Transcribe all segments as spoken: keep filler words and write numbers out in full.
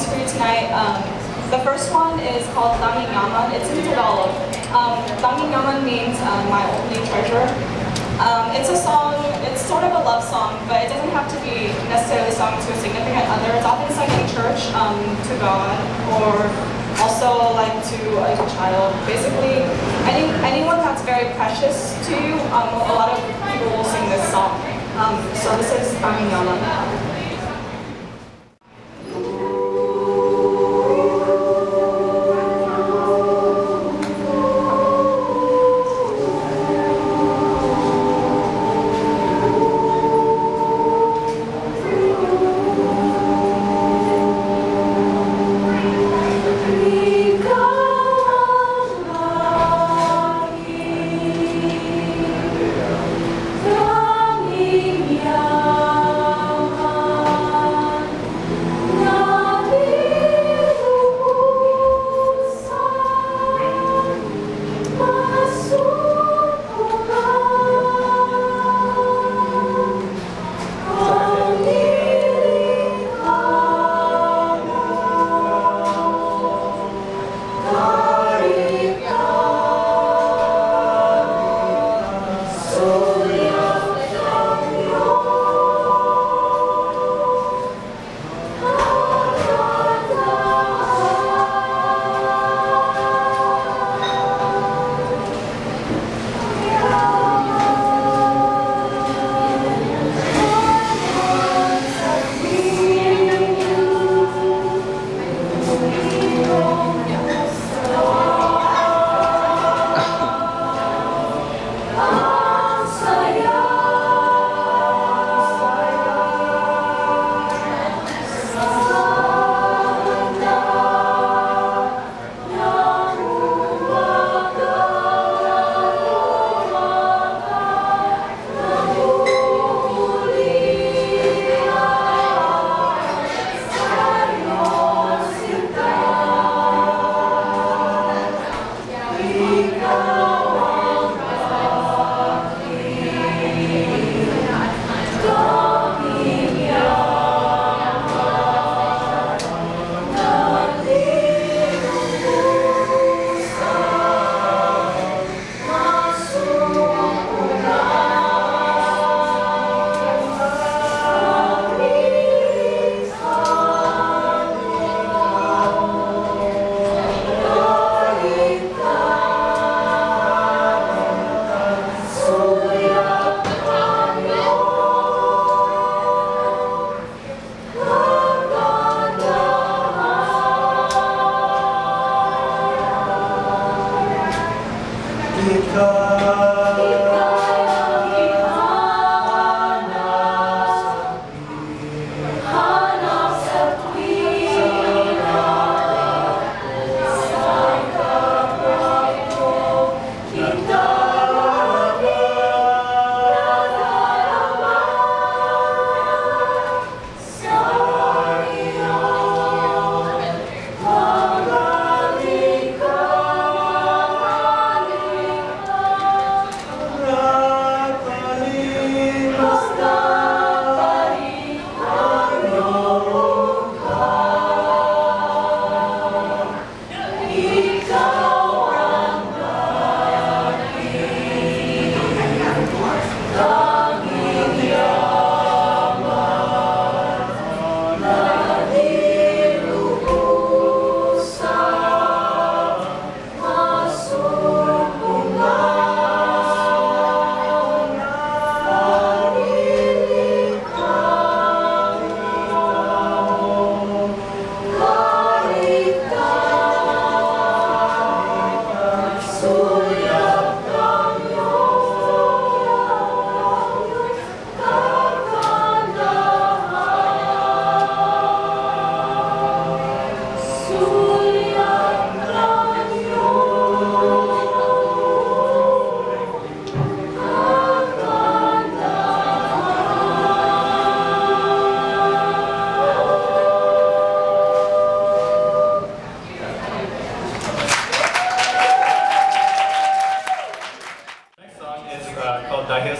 songs for you tonight. Um, the first one is called Tanging Yaman. It's in Tagalog. Um, Tanging Yaman means um, my only treasure. Um, it's a song, it's sort of a love song, but it doesn't have to be necessarily sung to a significant other. It's often sung in church um, to God, or also like to like a child. Basically, any, anyone that's very precious to you, um, a lot of people will sing this song. Um, so this is Dahil.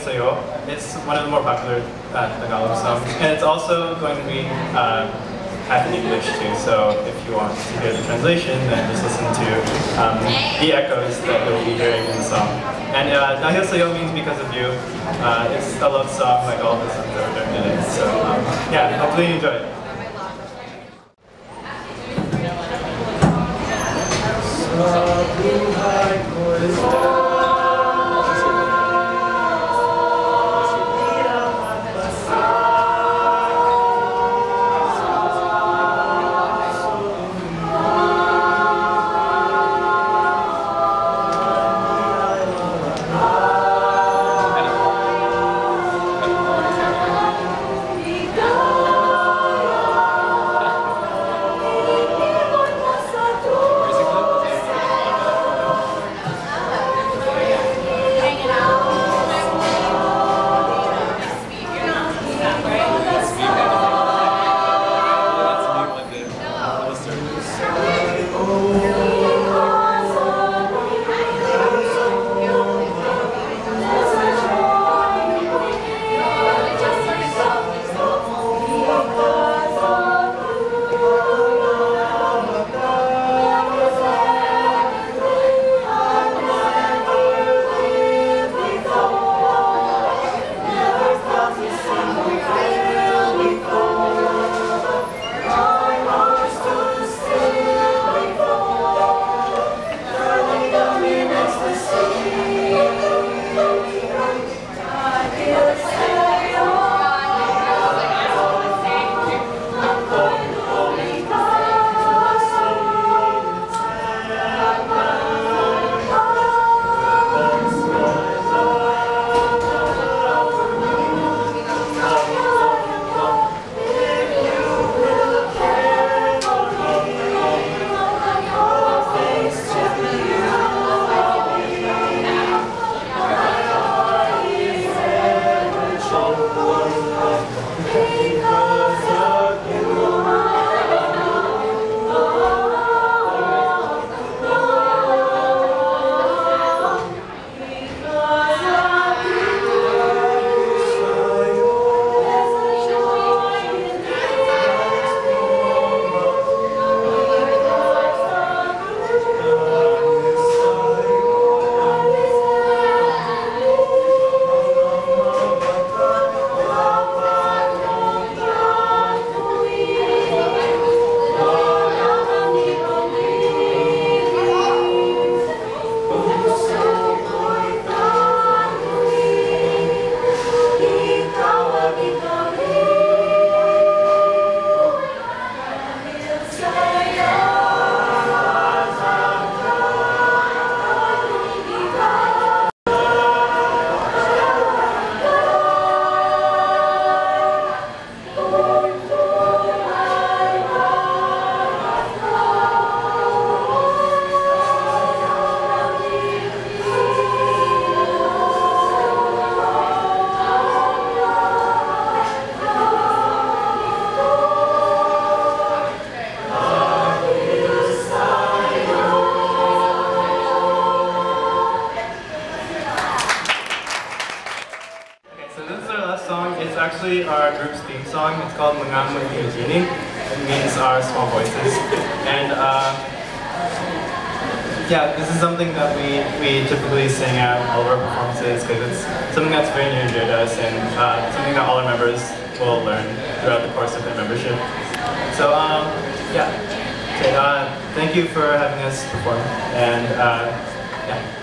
It's one of the more popular uh, Tagalog songs, and it's also going to be uh, half in English too. So if you want to hear the translation, then just listen to um, the echoes that you'll be hearing in the song. And uh, Dahil means because of you. Uh, it's a love song like all the songs that we're doing today. So um, yeah, hopefully you enjoy it. It's actually our group's theme song. It's called Munting Tinig. It means our small voices. And uh, yeah, this is something that we, we typically sing at all of our performances because it's something that's very near and dear to us and uh, something that all our members will learn throughout the course of their membership. So um, yeah, okay, uh, thank you for having us perform. And uh, yeah.